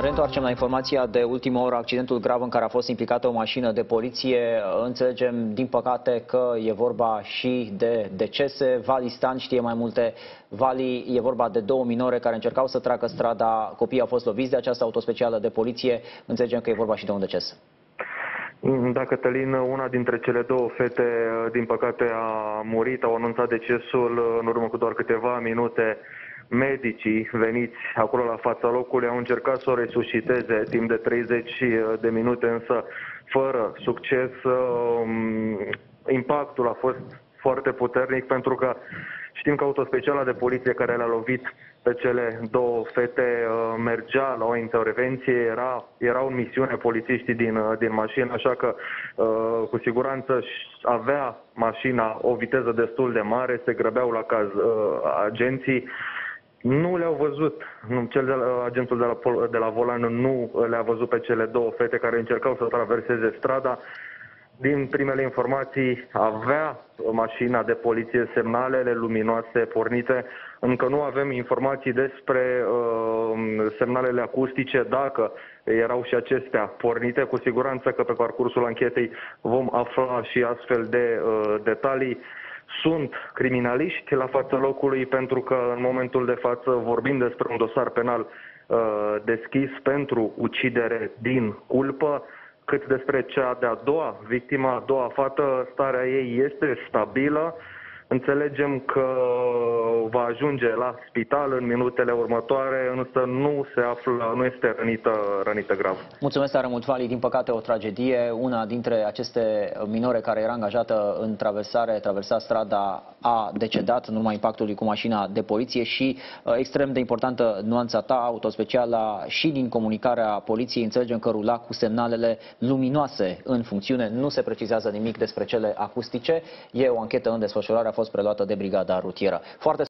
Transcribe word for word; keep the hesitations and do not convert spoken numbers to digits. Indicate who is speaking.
Speaker 1: reîntoarcem la informația de ultimă oră, accidentul grav în care a fost implicată o mașină de poliție. Înțelegem, din păcate, că e vorba și de decese. Vali Stan știe mai multe. Vali, e vorba de două minore care încercau să treacă strada. Copiii au fost loviți de această autospecială de poliție. Înțelegem că e vorba și de un deces.
Speaker 2: Da, Cătălin, una dintre cele două fete, din păcate, a murit. Au anunțat decesul în urmă cu doar câteva minute. Medicii veniți acolo la fața locului au încercat să o resusciteze timp de treizeci de minute, însă fără succes. Impactul a fost foarte puternic pentru că știm că autospeciala de poliție care le-a lovit pe cele două fete mergea la o intervenție, era, erau în misiune polițiștii din, din mașină, așa că cu siguranță avea mașina o viteză destul de mare, se grăbeau la caz agenții. Nu le-au văzut, cel de la, agentul de la, de la volan nu le-a văzut pe cele două fete care încercau să traverseze strada. Din primele informații avea mașina de poliție semnalele luminoase pornite. Încă nu avem informații despre uh, semnalele acustice, dacă erau și acestea pornite. Cu siguranță că pe parcursul anchetei vom afla și astfel de uh, detalii. Sunt criminaliști la fața locului pentru că în momentul de față vorbim despre un dosar penal uh, deschis pentru ucidere din culpă. Cât despre cea de-a doua victimă, a doua fată, starea ei este stabilă. Înțelegem că va ajunge la spital în minutele următoare, însă nu se află, nu este rănită, rănită grav.
Speaker 1: Mulțumesc tare mult, Vali. Din păcate, o tragedie. Una dintre aceste minore care era angajată în traversare, traversa strada, a decedat în urma impactului cu mașina de poliție și, extrem de importantă nuanța ta, autospeciala și din comunicarea poliției, înțelegem că rula cu semnalele luminoase în funcțiune. Nu se precizează nimic despre cele acustice. E o anchetă în desfășurare, a fost preluată de brigada rutieră. Foarte